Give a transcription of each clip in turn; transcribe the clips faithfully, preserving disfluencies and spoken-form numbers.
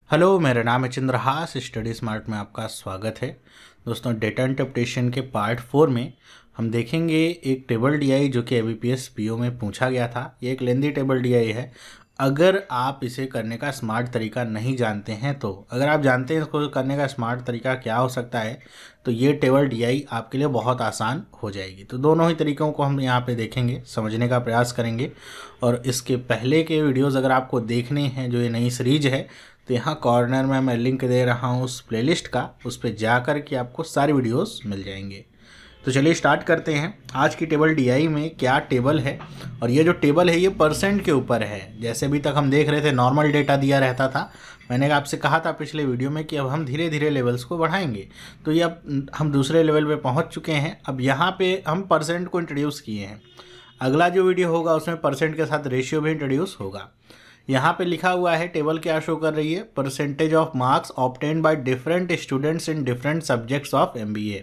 Hello, मेरा नाम है चंद्रहास। स्टडी स्मार्ट में आपका स्वागत है। दोस्तों, डेटा इंटरप्रिटेशन के पार्ट फोर में हम देखेंगे एक टेबल डीआई जो कि एबीपीएस पीओ में पूछा गया था। ये एक लेंदी टेबल डीआई है। अगर आप इसे करने का स्मार्ट तरीका नहीं जानते हैं तो अगर आप जानते हैं इसको करने का स्मार्ट तरीका क्या हो सकता है तो ये टेबल डीआई आपके लिए बहुत आसान हो जाएगी। तो दोनों ही तरीक़ों को हम यहाँ पे देखेंगे, समझने का प्रयास करेंगे। और इसके पहले के वीडियोज़ अगर आपको देखने हैं, जो ये नई सीरीज है, तो यहाँ कॉर्नर में मैं लिंक दे रहा हूँ उस प्लेलिस्ट का, उस पर जा कर के आपको सारी वीडियोस मिल जाएंगे। तो चलिए स्टार्ट करते हैं। आज की टेबल डीआई में क्या टेबल है, और ये जो टेबल है ये परसेंट के ऊपर है। जैसे अभी तक हम देख रहे थे नॉर्मल डेटा दिया रहता था। मैंने आपसे कहा था पिछले वीडियो में कि अब हम धीरे धीरे लेवल्स को बढ़ाएंगे। तो ये अब हम दूसरे लेवल पे पहुँच चुके हैं। अब यहाँ पे हम परसेंट को इंट्रोड्यूस किए हैं। अगला जो वीडियो होगा उसमें परसेंट के साथ रेशियो भी इंट्रोड्यूस होगा। यहाँ पे लिखा हुआ है, टेबल क्या शो कर रही है, percentage of marks obtained by different students in different subjects of MBA.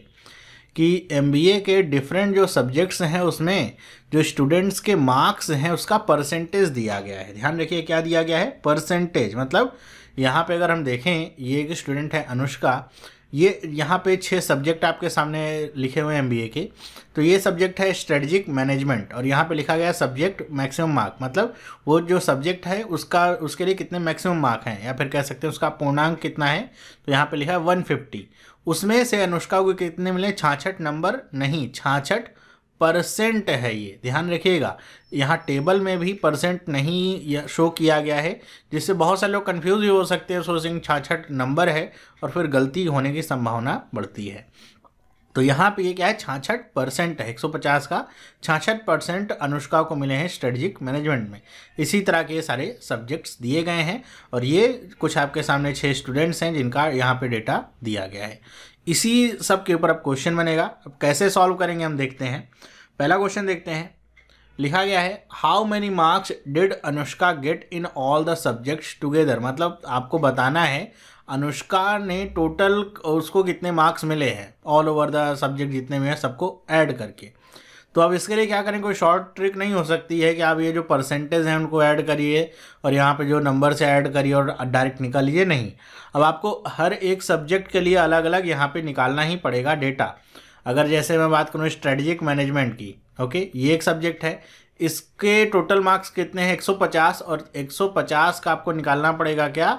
कि एमबीए के डिफरेंट जो सब्जेक्ट्स हैं उसमें जो स्टूडेंट्स के मार्क्स हैं उसका परसेंटेज दिया गया है। ध्यान रखिए क्या दिया गया है, परसेंटेज। मतलब यहाँ पे अगर हम देखें, ये एक स्टूडेंट है अनुष्का, ये यहाँ पे छः सब्जेक्ट आपके सामने लिखे हुए हैं एमबीए के। तो ये सब्जेक्ट है स्ट्रेटजिक मैनेजमेंट, और यहाँ पे लिखा गया है सब्जेक्ट मैक्सिमम मार्क। मतलब वो जो सब्जेक्ट है उसका उसके लिए कितने मैक्सिमम मार्क हैं, या फिर कह सकते हैं उसका पूर्णांक कितना है। तो यहाँ पे लिखा है वन फिफ्टी। उसमें से अनुष्का को कितने मिले, छाछठ नंबर नहीं, छाछठ परसेंट है। ये ध्यान रखिएगा, यहाँ टेबल में भी परसेंट नहीं शो किया गया है, जिससे बहुत सारे लोग कंफ्यूज भी हो सकते हैं, सोचेंगे छाछठ नंबर है और फिर गलती होने की संभावना बढ़ती है। तो यहाँ पे ये क्या है, छाछठ परसेंट है। एक सौ पचास का छाछठ परसेंट अनुष्का को मिले हैं स्ट्रेटजिक मैनेजमेंट में। इसी तरह के सारे सब्जेक्ट्स दिए गए हैं, और ये कुछ आपके सामने छः स्टूडेंट्स हैं जिनका यहाँ पे डेटा दिया गया है। इसी सब के ऊपर अब क्वेश्चन बनेगा। अब कैसे सॉल्व करेंगे हम देखते हैं। पहला क्वेश्चन देखते हैं। लिखा गया है, how many marks did Anushka get in all the subjects together. मतलब आपको बताना है अनुष्का ने टोटल उसको कितने मार्क्स मिले हैं ऑल ओवर द सब्जेक्ट जितने भी हैं सबको ऐड करके। तो अब इसके लिए क्या करें, कोई शॉर्ट ट्रिक नहीं हो सकती है कि आप ये जो परसेंटेज हैं उनको ऐड करिए और यहाँ पे जो नंबर से ऐड करिए और डायरेक्ट निकालिए। नहीं, अब आपको हर एक सब्जेक्ट के लिए अलग अलग यहाँ पे निकालना ही पड़ेगा डेटा। अगर जैसे मैं बात करूँ स्ट्रेटजिक मैनेजमेंट की, ओके, ये एक सब्जेक्ट है, इसके टोटल मार्क्स कितने हैं, एक सौ पचास, और एक सौ पचास का आपको निकालना पड़ेगा क्या,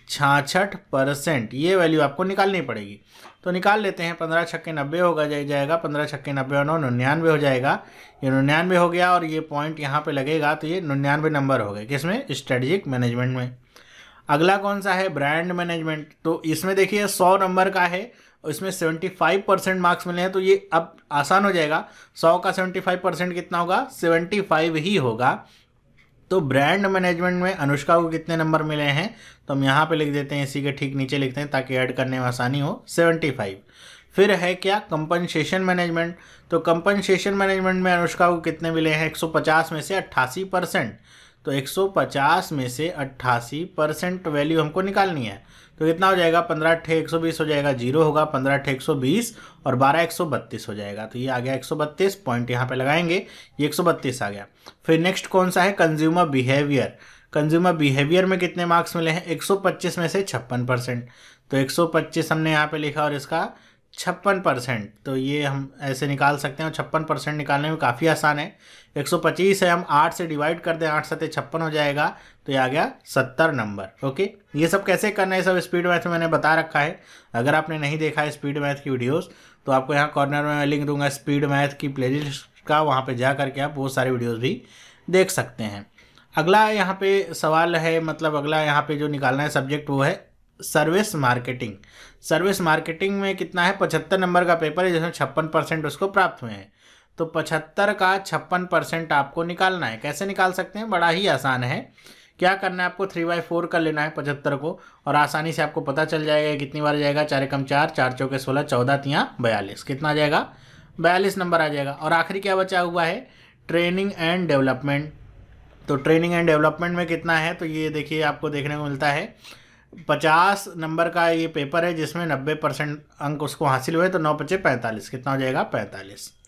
छाछठ परसेंट। ये वैल्यू आपको निकालनी पड़ेगी। तो निकाल लेते हैं। पंद्रह छक्के नब्बे होगा जाएगा, पंद्रह छक्के नब्बे और नौ निन्यानवे हो जाएगा। ये निन्यानवे हो गया, और ये पॉइंट यहाँ पे लगेगा, तो ये निन्यानवे नंबर हो गए किसमें, स्ट्रेटजिक मैनेजमेंट में। अगला कौन सा है, ब्रांड मैनेजमेंट। तो इसमें देखिए सौ नंबर का है, इसमें पचहत्तर परसेंट मार्क्स मिले हैं। तो ये अब आसान हो जाएगा, सौ का पचहत्तर परसेंट कितना होगा, पचहत्तर ही होगा। तो ब्रांड मैनेजमेंट में अनुष्का को कितने नंबर मिले हैं, तो हम यहाँ पे लिख देते हैं, इसी के ठीक नीचे लिखते हैं ताकि ऐड करने में आसानी हो, पचहत्तर। फिर है क्या, कंपनसेशन मैनेजमेंट। तो कंपनसेशन मैनेजमेंट में अनुष्का को कितने मिले हैं, एक सौ पचास में से अट्ठासी परसेंट। तो एक सौ पचास में से अट्ठासी परसेंट वैल्यू हमको निकालनी है। तो कितना हो जाएगा, पंद्रह अट्ठे एक सौ बीस हो जाएगा, जीरो होगा, पंद्रह अट्ठे एक सौ बीस और बारह एक सौ बत्तीस हो जाएगा। तो ये आ गया एक सौ बत्तीस, पॉइंट यहाँ पे लगाएंगे, ये एक सौ बत्तीस आ गया। फिर नेक्स्ट कौन सा है, कंज्यूमर बिहेवियर। कंज्यूमर बिहेवियर में कितने मार्क्स मिले हैं, एक सौ पच्चीस में से छप्पन परसेंट। तो एक सौ पच्चीस हमने यहाँ पे लिखा और इसका छप्पन परसेंट। तो ये हम ऐसे निकाल सकते हैं, और छप्पन परसेंट निकालने में काफ़ी आसान है। एक सौ पच्चीस है, हम आठ से डिवाइड कर दें, आठ सत्ते छप्पन हो जाएगा, तो ये आ गया सत्तर नंबर। ओके, ये सब कैसे करना है, सब स्पीड मैथ में मैंने बता रखा है। अगर आपने नहीं देखा है स्पीड मैथ की वीडियोस, तो आपको यहाँ कॉर्नर में मैं लिंक दूंगा स्पीड मैथ की प्लेलिस्ट का, वहाँ पे जा करके आप बहुत सारे वीडियोस भी देख सकते हैं। अगला यहाँ पे सवाल है, मतलब अगला यहाँ पे जो निकालना है सब्जेक्ट, वो है सर्विस मार्केटिंग। सर्विस मार्केटिंग में कितना है, पचहत्तर नंबर का पेपर है, जिसमें छप्पन परसेंट उसको प्राप्त हुए हैं। तो पचहत्तर का छप्पन परसेंट आपको निकालना है। कैसे निकाल सकते हैं, बड़ा ही आसान है। क्या करना है, आपको थ्री बाई फोर कर लेना है पचहत्तर को, और आसानी से आपको पता चल जाएगा कितनी बार जाएगा, चार एकम चार, चार चौके सोलह, चौदह तियाँ बयालीस, कितना आ जाएगा, बयालीस नंबर आ जाएगा। और आखिरी क्या बचा हुआ है, ट्रेनिंग एंड डेवलपमेंट। तो ट्रेनिंग एंड डेवलपमेंट में कितना है, तो ये देखिए आपको देखने को मिलता है पचास नंबर का ये पेपर है, जिसमें नब्बे परसेंट अंक उसको हासिल हुए, तो नौ पचे पैंतालीस, कितना हो जाएगा, पैंतालीस।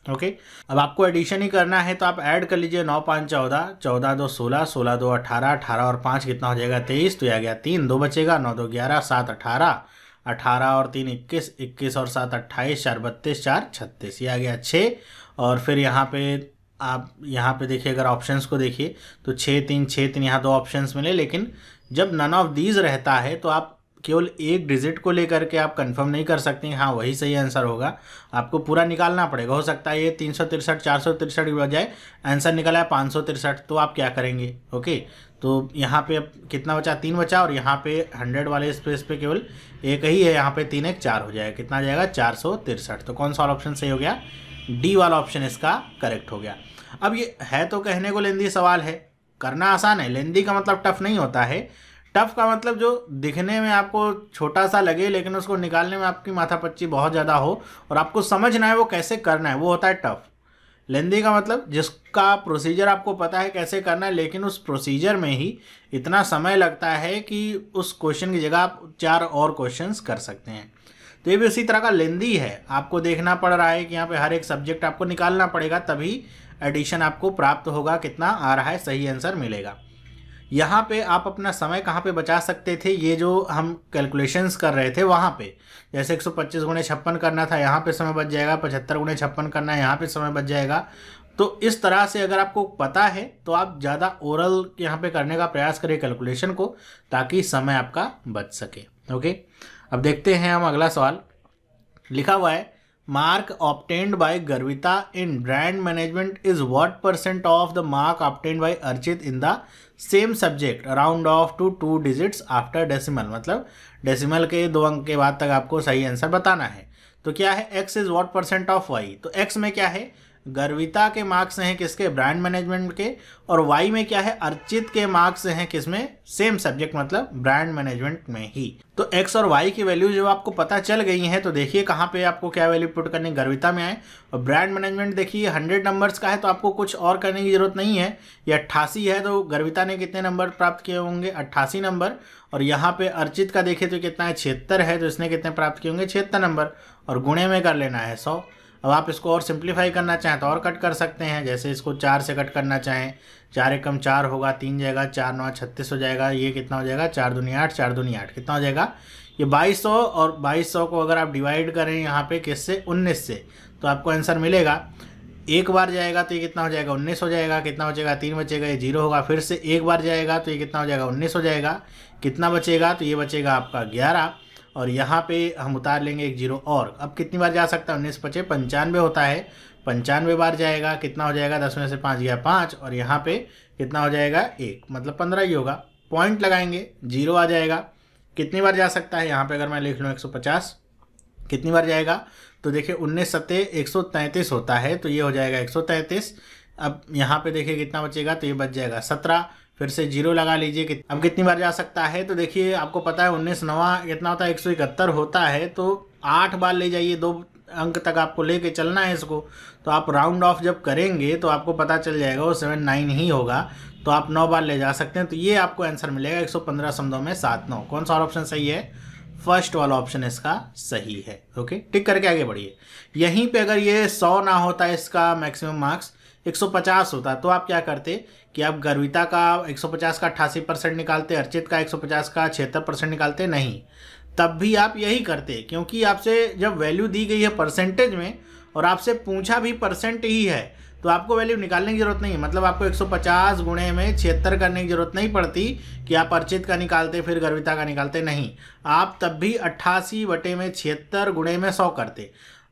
ओके। अब आपको एडिशन ही करना है तो आप ऐड कर लीजिए, नौ पाँच चौदह, चौदह दो सोलह, सोलह दो अठारह, अठारह और पाँच कितना हो जाएगा तेईस, तो यह आ गया तीन, दो बचेगा, नौ दो ग्यारह, सात अठारह, अठारह और तीन इक्कीस, इक्कीस और सात अट्ठाईस, चार बत्तीस, चार छत्तीस, ये आ गया छः। और फिर यहाँ पे आप यहाँ पे देखिए, अगर ऑप्शंस को देखिए तो छः तीन छः तीन यहाँ दो ऑप्शंस मिले, लेकिन जब नन ऑफ दीज रहता है तो आप केवल एक डिजिट को लेकर के आप कंफर्म नहीं कर सकते हाँ वही सही आंसर होगा, आपको पूरा निकालना पड़ेगा। हो सकता है ये तीन सौ तिरसठ चार सौ तिरसठ की बजाय आंसर निकला है पाँच सौ तिरसठ, तो आप क्या करेंगे? ओके, तो यहाँ पे अब कितना बचा? तीन बचा, और यहाँ पे हंड्रेड वाले स्पेस पे केवल एक ही है, यहाँ पे तीन एक चार हो जाएगा, कितना आ जाएगा? चार सौ तिरसठ। तो कौन सा ऑप्शन सही हो गया? डी वाला ऑप्शन इसका करेक्ट हो गया। अब ये है तो कहने को लेंदी सवाल है, करना आसान है। लेंदी का मतलब टफ नहीं होता है, टफ का मतलब जो दिखने में आपको छोटा सा लगे लेकिन उसको निकालने में आपकी माथापच्ची बहुत ज़्यादा हो और आपको समझना है वो कैसे करना है, वो होता है टफ। लेंदी का मतलब जिसका प्रोसीजर आपको पता है कैसे करना है, लेकिन उस प्रोसीजर में ही इतना समय लगता है कि उस क्वेश्चन की जगह आप चार और क्वेश्चंस कर सकते हैं। तो ये भी उसी तरह का लेंदी है, आपको देखना पड़ रहा है कि यहाँ पे हर एक सब्जेक्ट आपको निकालना पड़ेगा, तभी एडिशन आपको प्राप्त होगा, कितना आ रहा है सही आंसर मिलेगा। यहाँ पे आप अपना समय कहाँ पे बचा सकते थे? ये जो हम कैलकुलेशंस कर रहे थे वहाँ पे, जैसे एक सौ पच्चीस गुणे छप्पन करना था, यहाँ पे समय बच जाएगा, पचहत्तर गुणे छप्पन करना है, यहाँ पे समय बच जाएगा। तो इस तरह से अगर आपको पता है तो आप ज़्यादा ओरल यहाँ पे करने का प्रयास करें कैलकुलेशन को, ताकि समय आपका बच सके। ओके, अब देखते हैं हम अगला सवाल। लिखा हुआ है mark obtained by Garvita in brand management is what percent of the mark obtained by Archit in the same subject round off to two digits after decimal. मतलब डेसिमल के दो अंक के बाद तक आपको सही आंसर बताना है। तो क्या है? X is what percent of Y. तो एक्स में क्या है? गर्विता के मार्क्स हैं किसके? ब्रांड मैनेजमेंट के। और वाई में क्या है? अर्चित के मार्क्स हैं किसमें? सेम सब्जेक्ट मतलब ब्रांड मैनेजमेंट में ही। तो एक्स और वाई की वैल्यू जब आपको पता चल गई है तो देखिए कहाँ पे आपको क्या वैल्यू पुट करनी, गर्विता में आए। और ब्रांड मैनेजमेंट देखिए हंड्रेड नंबर्स का है तो आपको कुछ और करने की जरूरत नहीं है। ये अट्ठासी है तो गर्विता ने कितने नंबर प्राप्त किए होंगे? अट्ठासी नंबर। और यहाँ पे अर्चित का देखिए तो कितना है? छिहत्तर है, तो इसने कितने प्राप्त किए होंगे? छिहत्तर नंबर। और गुणे में कर लेना है सौ। अब आप इसको और सिंप्लीफाई करना चाहें तो और कट कर सकते हैं, जैसे इसको चार से कट करना चाहें, चार एकम चार होगा, तीन जाएगा, चार नौ छत्तीस हो जाएगा, ये कितना हो जाएगा? चार दूनी आठ, चार दूनी आठ, कितना हो जाएगा? ये बाईस सौ। और बाईस सौ को अगर आप डिवाइड करें यहाँ पे किससे? उन्नीस से, तो आपको आंसर मिलेगा। एक बार जाएगा तो ये कितना हो जाएगा? उन्नीस हो जाएगा, कितना बचेगा? तीन बचेगा, ये जीरो होगा। फिर से एक बार जाएगा तो ये कितना हो जाएगा? उन्नीस हो जाएगा, कितना बचेगा? तो ये बचेगा आपका ग्यारह। और यहाँ पे हम उतार लेंगे एक जीरो और। अब कितनी बार जा सकता है? उन्नीस पचे पंचानवे होता है, पंचानवे बार जाएगा, कितना हो जाएगा? दस में से पाँच गया पाँच, और यहाँ पे कितना हो जाएगा? एक, मतलब पंद्रह ही होगा। पॉइंट लगाएंगे, जीरो आ जाएगा। कितनी बार जा सकता है? यहाँ पे अगर मैं लिख लूँ एक सौ पचास, कितनी बार जाएगा? तो देखिए उन्नीस सत्ते एक सौ तैंतीस होता है, तो ये हो जाएगा एक सौ तैंतीस। अब यहाँ पे देखिए कितना बचेगा? तो ये बच जाएगा सत्रह। फिर से जीरो लगा लीजिए कि अब कितनी बार जा सकता है? तो देखिए आपको पता है उन्नीस नवा कितना होता है? एक सौ इकहत्तर होता है, तो आठ बार ले जाइए, दो अंक तक आपको लेके चलना है इसको। तो आप राउंड ऑफ जब करेंगे तो आपको पता चल जाएगा वो सेवन नाइन ही होगा, तो आप नौ बार ले जा सकते हैं। तो ये आपको आंसर मिलेगा एक सौ पंद्रह समदों में सात नौ। कौन सा ऑप्शन सही है? फर्स्ट वाला ऑप्शन इसका सही है। ओके, टिक करके आगे बढ़िए। यहीं पे अगर ये सौ ना होता इसका मैक्सिमम मार्क्स एक सौ पचास होता, तो आप क्या करते कि आप गर्विता का एक सौ पचास का अट्ठासी परसेंट निकालते, अर्चित का एक सौ पचास का छिहत्तर परसेंट निकालते? नहीं, तब भी आप यही करते, क्योंकि आपसे जब वैल्यू दी गई है परसेंटेज में और आपसे पूछा भी परसेंट ही है, तो आपको वैल्यू निकालने की जरूरत नहीं है। मतलब आपको एक सौ पचास गुणे में छिहत्तर करने की जरूरत नहीं पड़ती कि आप अर्चित का निकालते फिर गर्विता का निकालते, नहीं, आप तब भी अट्ठासी बटे में छिहत्तर गुणे में सौ करते।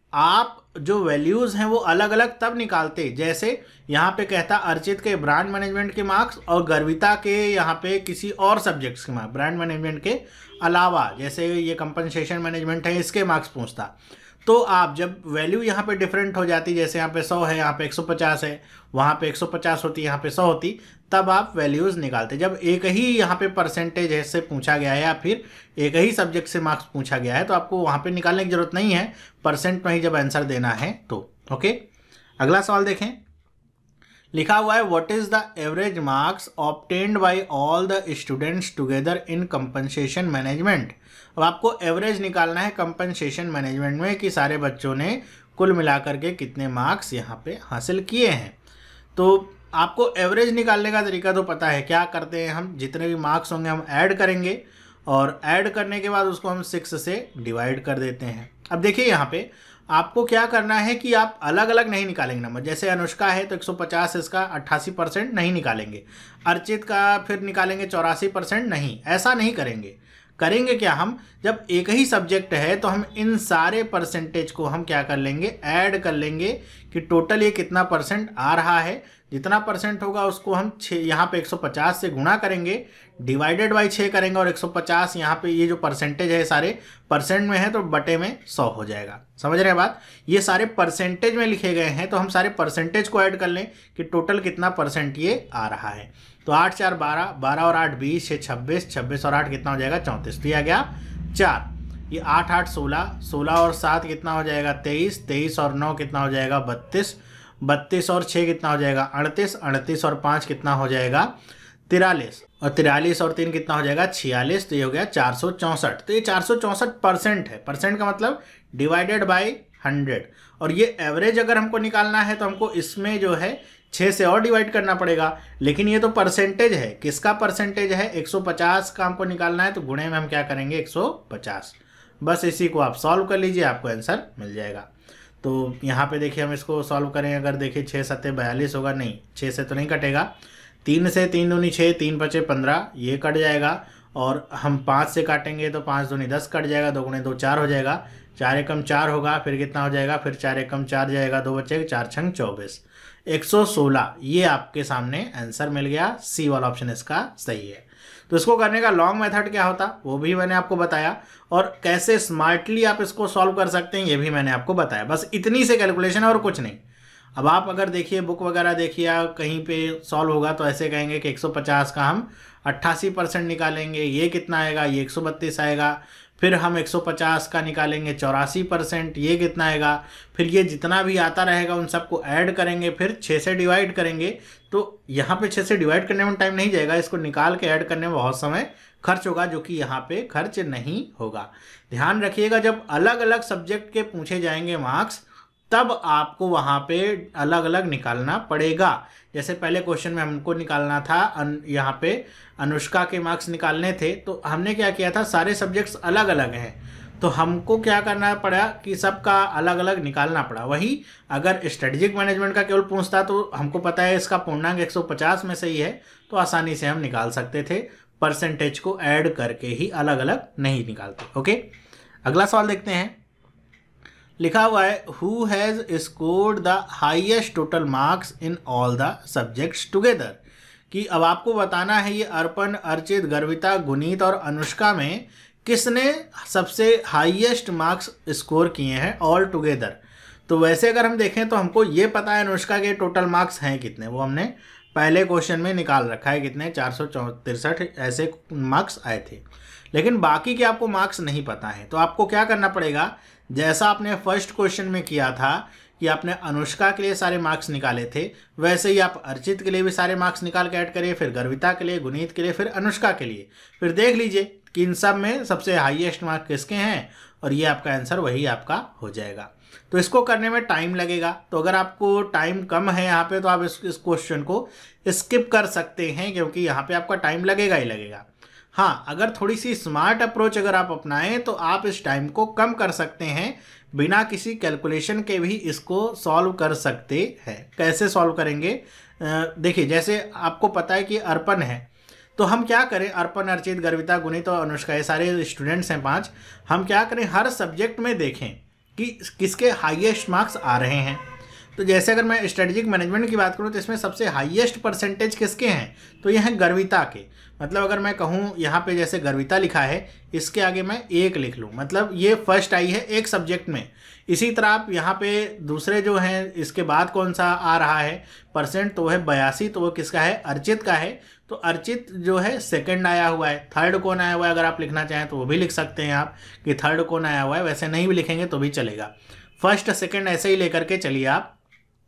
आप जो वैल्यूज़ हैं वो अलग अलग तब निकालते, जैसे यहाँ पे कहता अर्चित के ब्रांड मैनेजमेंट के मार्क्स और गर्विता के यहाँ पे किसी और सब्जेक्ट्स के मार्क्स, ब्रांड मैनेजमेंट के अलावा, जैसे ये कंपनसेशन मैनेजमेंट है इसके मार्क्स पूछता। तो आप जब वैल्यू यहाँ पे डिफरेंट हो जाती, जैसे यहाँ पे सौ है, यहाँ पे एक सौ पचास है, वहाँ पे एक सौ पचास होती, यहाँ पे सौ होती, तब आप वैल्यूज़ निकालते। जब एक ही यहाँ पे परसेंटेज ऐसे पूछा गया है या फिर एक ही सब्जेक्ट से मार्क्स पूछा गया है, तो आपको वहाँ पे निकालने की जरूरत नहीं है, परसेंट में ही जब आंसर देना है तो। ओके, अगला सवाल देखें। लिखा हुआ है what is the average marks obtained by all the students together in compensation management. अब आपको एवरेज निकालना है कंपनसेशन मैनेजमेंट में कि सारे बच्चों ने कुल मिलाकर के कितने मार्क्स यहाँ पे हासिल किए हैं। तो आपको एवरेज निकालने का तरीका तो पता है, क्या करते हैं हम, जितने भी मार्क्स होंगे हम ऐड करेंगे और ऐड करने के बाद उसको हम सिक्स से डिवाइड कर देते हैं। अब देखिए यहाँ पे आपको क्या करना है कि आप अलग अलग नहीं निकालेंगे नंबर। जैसे अनुष्का है तो एक सौ पचास इसका अट्ठासी परसेंट नहीं निकालेंगे, अर्चित का फिर निकालेंगे चौरासी परसेंट नहीं, ऐसा नहीं करेंगे। करेंगे क्या, हम जब एक ही सब्जेक्ट है तो हम इन सारे परसेंटेज को हम क्या कर लेंगे, ऐड कर लेंगे कि टोटल ये कितना परसेंट आ रहा है। जितना परसेंट होगा उसको हम छः यहाँ पे एक सौ पचास से गुणा करेंगे, डिवाइडेड बाई छः करेंगे और एक सौ पचास यहाँ पे ये जो परसेंटेज है सारे परसेंट में है तो बटे में सौ हो जाएगा। समझ रहे हैं बात, ये सारे परसेंटेज में लिखे गए हैं तो हम सारे परसेंटेज को ऐड कर लें कि टोटल कितना परसेंट ये आ रहा है। तो आठ चार बारह, बारह और आठ बीस, छः छब्बीस, छब्बीस और आठ कितना हो जाएगा चौंतीस, तो ये आ गया चार। ये आठ आठ सोलह, सोलह और सात कितना हो जाएगा तेईस, तेईस और नौ कितना हो जाएगा बत्तीस, बत्तीस और छः कितना हो जाएगा अड़तीस, अड़तीस और पाँच कितना हो जाएगा तिरालीस, और तिरालीस और तीन कितना हो जाएगा छियालीस, तो ये हो गया चार सौ चौंसठ। तो ये चार सौ चौंसठ परसेंट है, परसेंट का मतलब डिवाइडेड बाई हंड्रेड। और ये एवरेज अगर हमको निकालना है तो हमको इसमें जो है छः से और डिवाइड करना पड़ेगा, लेकिन ये तो परसेंटेज है। किसका परसेंटेज है, एक सौ पचास का हमको निकालना है तो गुणे में हम क्या करेंगे एक सौ पचास। बस इसी को आप सॉल्व कर लीजिए, आपको आंसर मिल जाएगा। तो यहाँ पे देखिए हम इसको सॉल्व करें, अगर देखिए छः सत्ते बयालीस होगा, नहीं छः से तो नहीं कटेगा, तीन से तीन दूनी छः, तीन पचे पंद्रह, ये कट जाएगा। और हम पाँच से काटेंगे तो पाँच दूनी दस कट जाएगा, दो गुणे दो चार हो जाएगा, चार एकम चार होगा, फिर कितना हो जाएगा, फिर चार एकम चार जाएगा, दो बचे चार छंग चौबीस, एक सौ सोलह। ये आपके सामने आंसर मिल गया, सी वाला ऑप्शन इसका सही है। तो इसको करने का लॉन्ग मेथड क्या होता वो भी मैंने आपको बताया, और कैसे स्मार्टली आप इसको सॉल्व कर सकते हैं ये भी मैंने आपको बताया। बस इतनी से कैलकुलेशन है और कुछ नहीं। अब आप अगर देखिए बुक वगैरह देखिए या कहीं पे सॉल्व होगा तो ऐसे कहेंगे कि एक सौ पचास का हम अट्ठासी परसेंट निकालेंगे, ये कितना आएगा, ये एक सौ बत्तीस आएगा। फिर हम एक सौ पचास का निकालेंगे चौरासी परसेंट, ये कितना आएगा। फिर ये जितना भी आता रहेगा उन सबको ऐड करेंगे, फिर छः से डिवाइड करेंगे। तो यहाँ पे छः से डिवाइड करने में टाइम नहीं जाएगा, इसको निकाल के ऐड करने में बहुत समय खर्च होगा, जो कि यहाँ पे खर्च नहीं होगा। ध्यान रखिएगा, जब अलग अलग सब्जेक्ट के पूछे जाएंगे मार्क्स तब आपको वहाँ पे अलग अलग निकालना पड़ेगा। जैसे पहले क्वेश्चन में हमको निकालना था अन, यहाँ पे अनुष्का के मार्क्स निकालने थे, तो हमने क्या किया था, सारे सब्जेक्ट्स अलग अलग हैं तो हमको क्या करना पड़ा कि सबका अलग अलग निकालना पड़ा। वही अगर स्ट्रेटेजिक मैनेजमेंट का केवल पूछता तो हमको पता है इसका पूर्णांक एक सौ पचास में सही है तो आसानी से हम निकाल सकते थे, परसेंटेज को ऐड करके ही, अलग अलग नहीं निकालते। ओके, अगला सवाल देखते हैं। लिखा हुआ है who has scored the highest total marks in all the subjects together, कि अब आपको बताना है ये अर्पण, अर्चित, गर्विता, गुनीत और अनुष्का में किसने सबसे हाईएस्ट मार्क्स स्कोर किए हैं ऑल टुगेदर। तो वैसे अगर हम देखें तो हमको ये पता है अनुष्का के टोटल मार्क्स हैं कितने, वो हमने पहले क्वेश्चन में निकाल रखा है, कितने चार सौ तिरसठ ऐसे मार्क्स आए थे। लेकिन बाकी के आपको मार्क्स नहीं पता है, तो आपको क्या करना पड़ेगा, जैसा आपने फर्स्ट क्वेश्चन में किया था कि आपने अनुष्का के लिए सारे मार्क्स निकाले थे, वैसे ही आप अर्चित के लिए भी सारे मार्क्स निकाल के ऐड करिए, फिर गर्विता के लिए, गुनीत के लिए, फिर अनुष्का के लिए। फिर देख लीजिए कि इन सब में सबसे हाईएस्ट मार्क किसके हैं और ये आपका आंसर वही आपका हो जाएगा। तो इसको करने में टाइम लगेगा, तो अगर आपको टाइम कम है यहाँ पे तो आप इस इस क्वेश्चन को स्किप कर सकते हैं, क्योंकि यहाँ पे आपका टाइम लगेगा ही लगेगा। हाँ, अगर थोड़ी सी स्मार्ट अप्रोच अगर आप अपनाएं तो आप इस टाइम को कम कर सकते हैं, बिना किसी कैलकुलेशन के भी इसको सॉल्व कर सकते हैं। कैसे सॉल्व करेंगे, देखिए जैसे आपको पता है कि अर्पण है तो हम क्या करें, अर्पण, अर्चित, गर्विता, गुनीत और अनुष्का ये सारे स्टूडेंट्स हैं पांच, हम क्या करें हर सब्जेक्ट में देखें कि किसके हाईएस्ट मार्क्स आ रहे हैं। तो जैसे अगर मैं स्ट्रेटेजिक मैनेजमेंट की बात करूं तो इसमें सबसे हाईएस्ट परसेंटेज किसके हैं, तो ये हैं गर्विता के। मतलब अगर मैं कहूं यहाँ पे जैसे गर्विता लिखा है, इसके आगे मैं एक लिख लूँ, मतलब ये फर्स्ट आई है एक सब्जेक्ट में। इसी तरह आप यहाँ पे दूसरे जो हैं इसके बाद कौन सा आ रहा है परसेंट, तो वो है बयासी, तो वो किसका है, अर्चित का है। तो अर्चित जो है सेकंड आया हुआ है। थर्ड कौन आया हुआ है, अगर आप लिखना चाहें तो वो भी लिख सकते हैं आप कि थर्ड कौन आया हुआ है, वैसे नहीं भी लिखेंगे तो भी चलेगा। फर्स्ट सेकंड ऐसे ही लेकर के चलिए आप।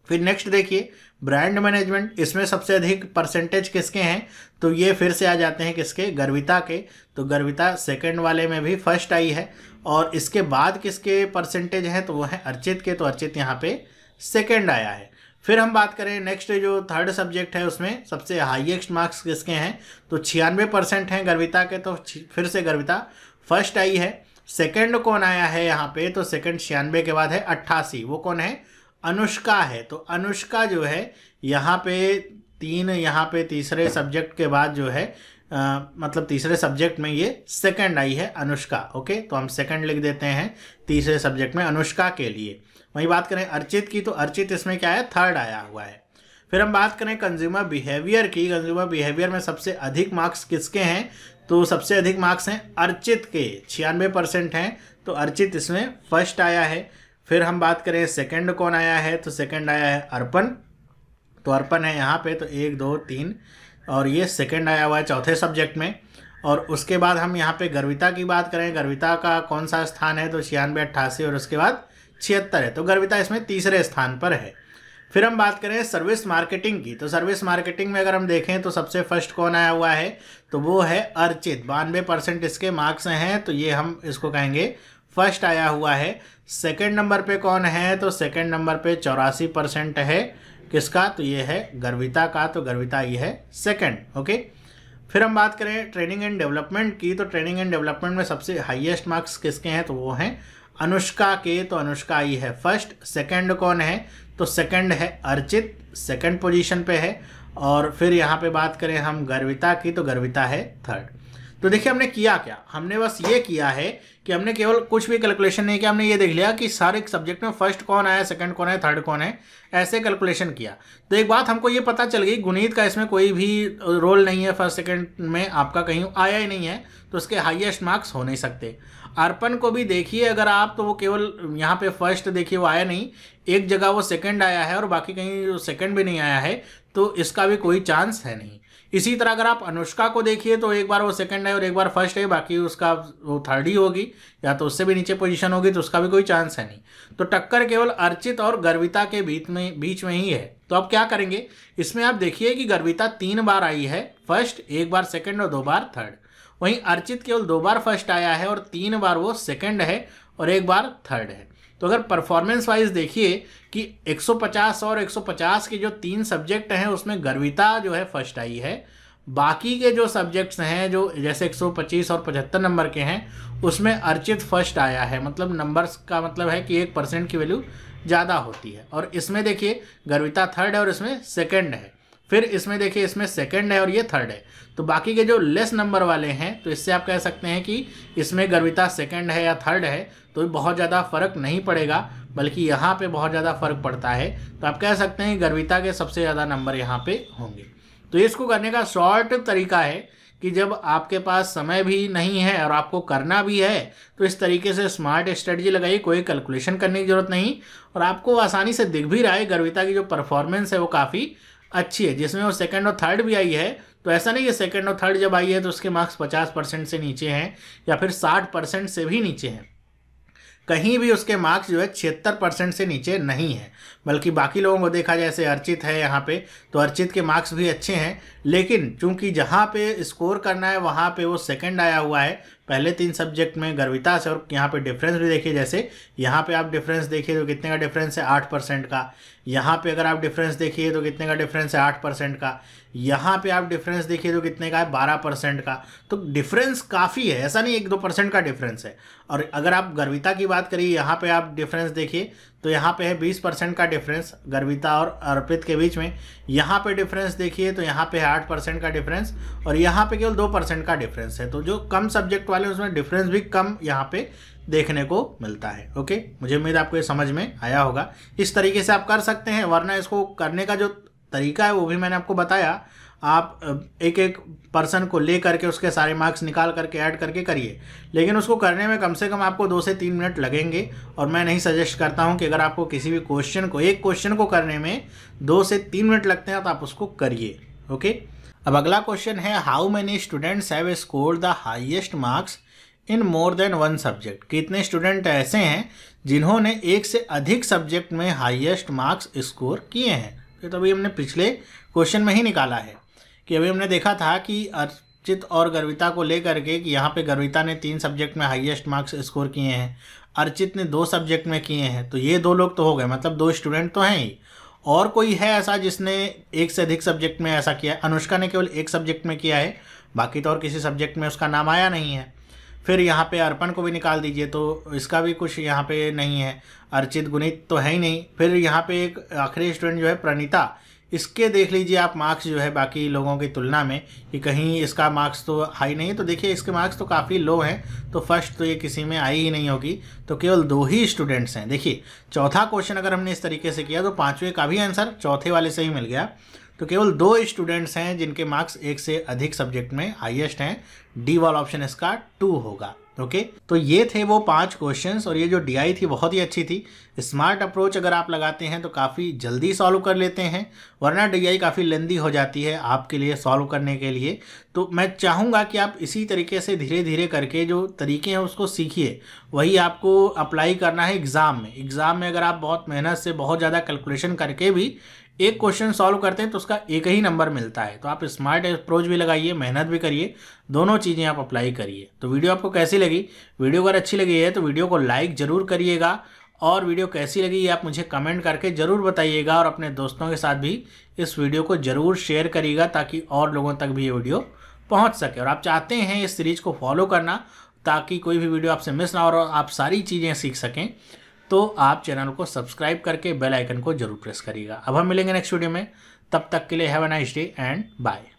फिर नेक्स्ट देखिए ब्रांड मैनेजमेंट, इसमें सबसे अधिक परसेंटेज किसके हैं, तो ये फिर से आ जाते हैं किसके, गर्विता के। तो गर्विता सेकंड वाले में भी फर्स्ट आई है। और इसके बाद किसके परसेंटेज हैं, तो वो है अर्चित के, तो अर्चित यहाँ पे सेकंड आया है। फिर हम बात करें नेक्स्ट जो थर्ड सब्जेक्ट है उसमें सबसे हाईएस्ट मार्क्स किसके हैं, तो छियानवे परसेंट हैं गर्विता के, तो फिर से गर्विता फर्स्ट आई है। सेकंड कौन आया है यहाँ पे, तो सेकंड छियानवे के बाद है अट्ठासी, वो कौन है, अनुष्का है। तो अनुष्का जो है यहाँ पे तीन, यहाँ पे तीसरे सब्जेक्ट के बाद जो है आ, मतलब तीसरे सब्जेक्ट में ये सेकंड आई है अनुष्का। ओके, तो हम सेकंड लिख देते हैं तीसरे सब्जेक्ट में अनुष्का के लिए। वही बात करें अर्चित की, तो अर्चित इसमें क्या है, थर्ड आया हुआ है। फिर हम बात करें कंज्यूमर बिहेवियर की, कंज्यूमर बिहेवियर में सबसे अधिक मार्क्स किसके हैं, तो सबसे अधिक मार्क्स हैं अर्चित के, छियानवे परसेंट हैं, तो अर्चित इसमें फर्स्ट आया है। फिर हम बात करें सेकंड कौन आया है, तो सेकंड आया है अर्पण, तो अर्पण है यहाँ पे, तो एक दो तीन, और ये सेकंड आया हुआ है चौथे सब्जेक्ट में। और उसके बाद हम यहाँ पे गर्विता की बात करें, गर्विता का कौन सा स्थान है, तो छियानवे अट्ठासी, और उसके बाद छिहत्तर है, तो गर्विता इसमें तीसरे स्थान पर है। फिर हम बात करें सर्विस मार्केटिंग की, तो सर्विस मार्केटिंग में अगर हम देखें तो सबसे फर्स्ट कौन आया हुआ है, तो वो है अर्चित, बानवे परसेंट इसके मार्क्स हैं, तो ये हम इसको कहेंगे फर्स्ट आया हुआ है। सेकंड नंबर पे कौन है, तो सेकंड नंबर पे चौरासी परसेंट है किसका, तो ये है गर्विता का, तो गर्विता ये है सेकंड। ओके, फिर हम बात करें ट्रेनिंग एंड डेवलपमेंट की, तो ट्रेनिंग एंड डेवलपमेंट में सबसे हाईएस्ट मार्क्स किसके हैं, तो वो हैं अनुष्का के, तो अनुष्का आई है फर्स्ट। सेकंड कौन है, तो सेकंड है अर्चित, सेकंड पोजीशन पे है। और फिर यहाँ पे बात करें हम गर्विता की, तो गर्विता है थर्ड। तो देखिए हमने किया क्या, हमने बस ये किया है कि हमने केवल कुछ भी कैलकुलेशन नहीं किया, हमने ये देख लिया कि सारे सब्जेक्ट में फर्स्ट कौन आया, सेकंड कौन है, थर्ड कौन है, ऐसे कैलकुलेशन किया। तो एक बात हमको ये पता चल गई, गुणित का इसमें कोई भी रोल नहीं है, फर्स्ट सेकंड में आपका कहीं आया ही नहीं है, तो उसके हाईएस्ट मार्क्स हो नहीं सकते। अर्पण को भी देखिए अगर आप, तो वो केवल यहाँ पे फर्स्ट देखिए वो आया नहीं, एक जगह वो सेकंड आया है और बाकी कहीं सेकंड भी नहीं आया है, तो इसका भी कोई चांस है नहीं। इसी तरह अगर आप अनुष्का को देखिए तो एक बार वो सेकंड है और एक बार फर्स्ट है, बाकी उसका वो थर्ड ही होगी या तो उससे भी नीचे पोजीशन होगी, तो उसका भी कोई चांस है नहीं। तो टक्कर केवल अर्चित और गर्विता के बीच में बीच में ही है। तो अब क्या करेंगे, इसमें आप देखिए कि गर्विता तीन बार आई है फर्स्ट, एक बार सेकंड और दो बार थर्ड। वहीं अर्चित केवल दो बार फर्स्ट आया है और तीन बार वो सेकंड है और एक बार थर्ड है। तो अगर परफॉर्मेंस वाइज देखिए कि एक सौ पचास और एक सौ पचास के जो तीन सब्जेक्ट हैं उसमें गर्विता जो है फर्स्ट आई है, बाकी के जो सब्जेक्ट्स हैं जो जैसे एक सौ पच्चीस और पचहत्तर नंबर के हैं उसमें अर्चित फर्स्ट आया है। मतलब नंबर्स का मतलब है कि एक परसेंट की वैल्यू ज़्यादा होती है। और इसमें देखिए गर्विता थर्ड है और इसमें सेकंड है, फिर इसमें देखिए इसमें सेकंड है और ये थर्ड है। तो बाकी के जो लेस नंबर वाले हैं तो इससे आप कह सकते हैं कि इसमें गर्विता सेकंड है या थर्ड है तो बहुत ज़्यादा फर्क नहीं पड़ेगा, बल्कि यहाँ पे बहुत ज़्यादा फर्क पड़ता है। तो आप कह सकते हैं कि गर्विता के सबसे ज़्यादा नंबर यहाँ पे होंगे। तो इसको करने का शॉर्ट तरीका है कि जब आपके पास समय भी नहीं है और आपको करना भी है तो इस तरीके से स्मार्ट स्ट्रेटजी लगाइए, कोई कैलकुलेशन करने की ज़रूरत नहीं और आपको आसानी से दिख भी रहा है गर्विता की जो परफॉर्मेंस है वो काफ़ी अच्छी है, जिसमें वो सेकंड और थर्ड भी आई है। तो ऐसा नहीं है सेकंड और थर्ड जब आई है तो उसके मार्क्स पचास परसेंट से नीचे हैं या फिर साठ परसेंट से भी नीचे हैं, कहीं भी उसके मार्क्स जो है छिहत्तर परसेंट से नीचे नहीं है। बल्कि बाकी लोगों को देखा जैसे अर्चित है यहाँ पे, तो अर्चित के मार्क्स भी अच्छे हैं, लेकिन चूंकि जहाँ पे स्कोर करना है वहाँ पे वो सेकंड आया हुआ है पहले तीन सब्जेक्ट में गर्विता से। और यहाँ पे डिफरेंस भी देखिए, जैसे यहाँ पे आप डिफरेंस देखिए तो कितने का डिफरेंस है, आठ परसेंट का। यहाँ पे अगर आप डिफरेंस देखिए तो कितने का डिफरेंस है, आठ परसेंट का। यहाँ पे आप डिफरेंस देखिए तो कितने का है, बारह परसेंट का। तो डिफरेंस काफ़ी है, ऐसा नहीं एक दो परसेंट का डिफरेंस है। और अगर आप गर्विता की बात करिए, यहाँ पे आप डिफरेंस देखिए तो यहाँ पे है बीस परसेंट का डिफरेंस गर्विता और अर्पित के बीच में। यहाँ पे डिफरेंस देखिए तो यहाँ पे है आठ परसेंट का डिफरेंस और यहाँ पे केवल दो परसेंट का डिफरेंस है। तो जो कम सब्जेक्ट वाले उसमें डिफरेंस भी कम यहाँ पे देखने को मिलता है। ओके, मुझे उम्मीद है आपको ये समझ में आया होगा। इस तरीके से आप कर सकते हैं, वरना इसको करने का जो तरीका है वो भी मैंने आपको बताया। आप एक एक पर्सन को ले करके उसके सारे मार्क्स निकाल करके ऐड करके करिए, लेकिन उसको करने में कम से कम आपको दो से तीन मिनट लगेंगे। और मैं नहीं सजेस्ट करता हूं कि अगर आपको किसी भी क्वेश्चन को एक क्वेश्चन को करने में दो से तीन मिनट लगते हैं तो आप उसको करिए। ओके, अब अगला क्वेश्चन है, how many students have scored the highest marks in more than one subject, कितने स्टूडेंट ऐसे हैं जिन्होंने एक से अधिक सब्जेक्ट में हाईएस्ट मार्क्स स्कोर किए हैं। ये तो अभी हमने पिछले क्वेश्चन में ही निकाला है कि अभी हमने देखा था कि अर्चित और गर्विता को लेकर के कि यहाँ पे गर्विता ने तीन सब्जेक्ट में हाईएस्ट मार्क्स स्कोर किए हैं, अर्चित ने दो सब्जेक्ट में किए हैं, तो ये दो लोग तो हो गए, मतलब दो स्टूडेंट तो हैं ही। और कोई है ऐसा जिसने एक से अधिक सब्जेक्ट में ऐसा किया है? अनुष्का ने केवल एक सब्जेक्ट में किया है, बाकी तो और किसी सब्जेक्ट में उसका नाम आया नहीं है। फिर यहाँ पे अर्पण को भी निकाल दीजिए तो इसका भी कुछ यहाँ पे नहीं है। अर्चित गुणित तो है ही नहीं। फिर यहाँ पे एक आखिरी स्टूडेंट जो है प्रणीता, इसके देख लीजिए आप मार्क्स जो है बाकी लोगों की तुलना में कि कहीं इसका मार्क्स तो हाई नहीं है, तो देखिए इसके मार्क्स तो काफ़ी लो हैं, तो फर्स्ट तो ये किसी में आई ही नहीं होगी। तो केवल दो ही स्टूडेंट्स हैं। देखिए चौथा क्वेश्चन अगर हमने इस तरीके से किया तो पाँचवें का भी आंसर चौथे वाले से ही मिल गया। तो केवल दो स्टूडेंट्स हैं जिनके मार्क्स एक से अधिक सब्जेक्ट में हाईएस्ट हैं। डी वाला ऑप्शन इसका टू होगा। Okay okay? तो ये थे वो पांच क्वेश्चंस, और ये जो डीआई थी बहुत ही अच्छी थी। स्मार्ट अप्रोच अगर आप लगाते हैं तो काफ़ी जल्दी सॉल्व कर लेते हैं, वरना डीआई काफ़ी लेंदी हो जाती है आपके लिए सॉल्व करने के लिए। तो मैं चाहूँगा कि आप इसी तरीके से धीरे धीरे करके जो तरीके हैं उसको सीखिए, वही आपको अप्लाई करना है एग्ज़ाम में। एग्ज़ाम में अगर आप बहुत मेहनत से बहुत ज़्यादा कैलकुलेशन करके भी एक क्वेश्चन सॉल्व करते हैं तो उसका एक ही नंबर मिलता है। तो आप स्मार्ट अप्रोच भी लगाइए, मेहनत भी करिए, दोनों चीज़ें आप अप्लाई करिए। तो वीडियो आपको कैसी लगी? वीडियो अगर अच्छी लगी है तो वीडियो को लाइक ज़रूर करिएगा, और वीडियो कैसी लगी ये आप मुझे कमेंट करके ज़रूर बताइएगा, और अपने दोस्तों के साथ भी इस वीडियो को ज़रूर शेयर करिएगा ताकि और लोगों तक भी ये वीडियो पहुँच सके। और आप चाहते हैं इस सीरीज़ को फॉलो करना ताकि कोई भी वीडियो आपसे मिस ना हो और आप सारी चीज़ें सीख सकें, तो आप चैनल को सब्सक्राइब करके बेल आइकन को जरूर प्रेस करिएगा। अब हम मिलेंगे नेक्स्ट वीडियो में, तब तक के लिए have a nice day and bye.